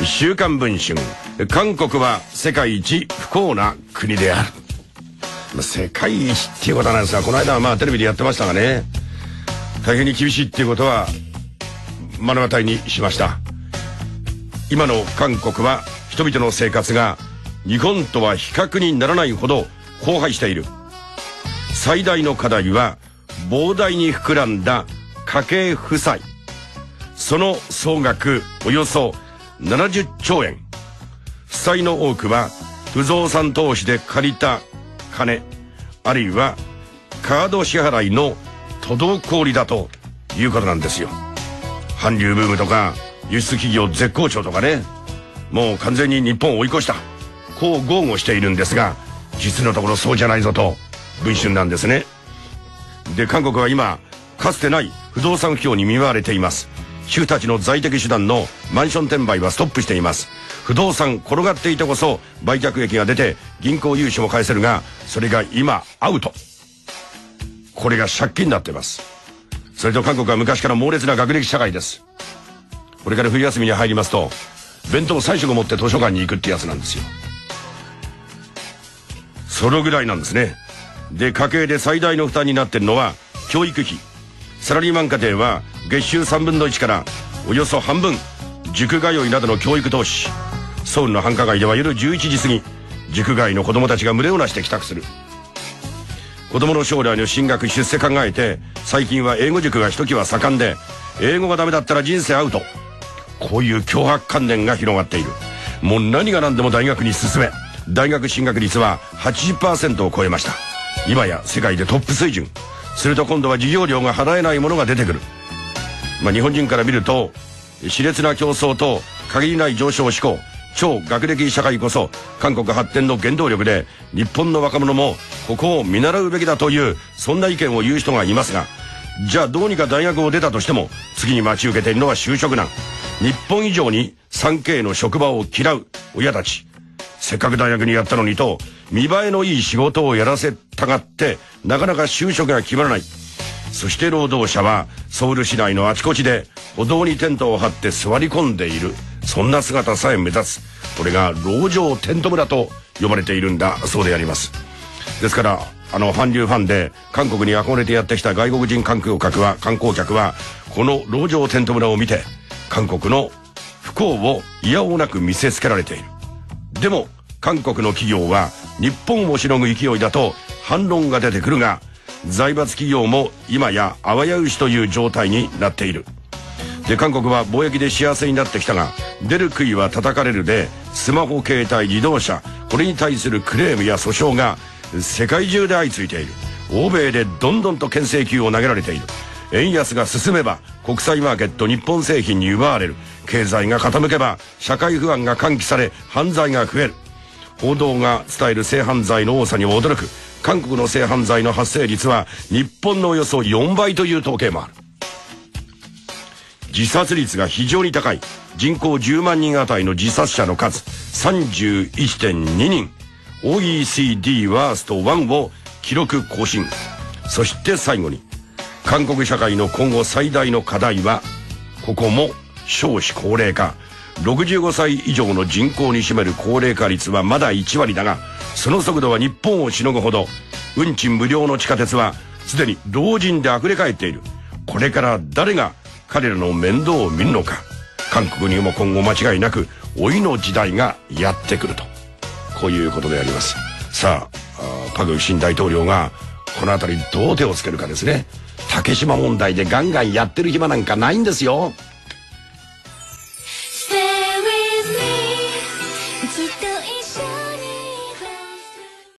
週刊文春、韓国は世界一不幸な国である。世界一っていうことなんですが、この間はテレビでやってましたがね、大変に厳しいっていうことは目の当たりにしました。今の韓国は人々の生活が日本とは比較にならないほど荒廃している。最大の課題は膨大に膨らんだ家計負債。その総額およそ70兆円。負債の多くは不動産投資で借りた金、あるいはカード支払いの滞りだということなんですよ。韓流ブームとか輸出企業絶好調とかね、もう完全に日本を追い越した、こう豪語しているんですが、実のところそうじゃないぞと文春なんですね。で、韓国は今かつてない不動産不況に見舞われています。主婦たちの在宅手段のマンション転売はストップしています。不動産転がっていてこそ売却益が出て銀行融資も返せるが、それが今アウト。これが借金になっています。それと韓国は昔から猛烈な学歴社会です。これから冬休みに入りますと弁当3食持って図書館に行くってやつなんですよ。そのぐらいなんですね。で、家計で最大の負担になっているのは教育費。サラリーマン家庭は月収3分の1からおよそ半分塾通いなどの教育投資。ソウルの繁華街では夜11時過ぎ、塾通いの子供たちが群れをなして帰宅する。子供の将来の進学出世考えて、最近は英語塾がひときわ盛んで、英語がダメだったら人生アウト、こういう脅迫観念が広がっている。もう何が何でも大学に進め。大学進学率は 80% を超えました。今や世界でトップ水準。すると今度は授業料が払えないものが出てくる。日本人から見ると熾烈な競争と限りない上昇志向、超学歴社会こそ韓国発展の原動力で、日本の若者もここを見習うべきだという、そんな意見を言う人がいますが、じゃあどうにか大学を出たとしても次に待ち受けているのは就職難。日本以上に 3K の職場を嫌う親たち。せっかく大学にやったのにと見栄えのいい仕事をやらせたがってなかなか就職が決まらない。そして労働者はソウル市内のあちこちで歩道にテントを張って座り込んでいる。そんな姿さえ目立つ。これが路上テント村と呼ばれているんだそうであります。ですから韓流ファンで韓国に憧れてやってきた外国人観光客はこの路上テント村を見て韓国の不幸をいやおうなく見せつけられている。でも韓国の企業は日本をしのぐ勢いだと反論が出てくるが、財閥企業も今やあわやうしという状態になっている。で、韓国は貿易で幸せになってきたが、出る杭は叩かれるで、スマホ、携帯、自動車、これに対するクレームや訴訟が世界中で相次いでいる。欧米でどんどんと牽制球を投げられている。円安が進めば国際マーケット日本製品に奪われる。経済が傾けば社会不安が喚起され犯罪が増える。報道が伝える性犯罪の多さに驚く。韓国の性犯罪の発生率は日本のおよそ4倍という統計もある。自殺率が非常に高い。人口10万人あたりの自殺者の数 31.2 人。OECD ワースト1を記録更新。そして最後に、韓国社会の今後最大の課題は、ここも少子高齢化。65歳以上の人口に占める高齢化率はまだ1割だが、その速度は日本をしのぐほど、運賃無料の地下鉄はすでに老人で溢れ返っている。これから誰が彼らの面倒を見るのか。韓国にも今後間違いなく老いの時代がやってくると、こういうことであります。さあ、パク新大統領がこのあたりどう手をつけるかですね。竹島問題でガンガンやってる暇なんかないんですよ。 Stay with me ずっと一緒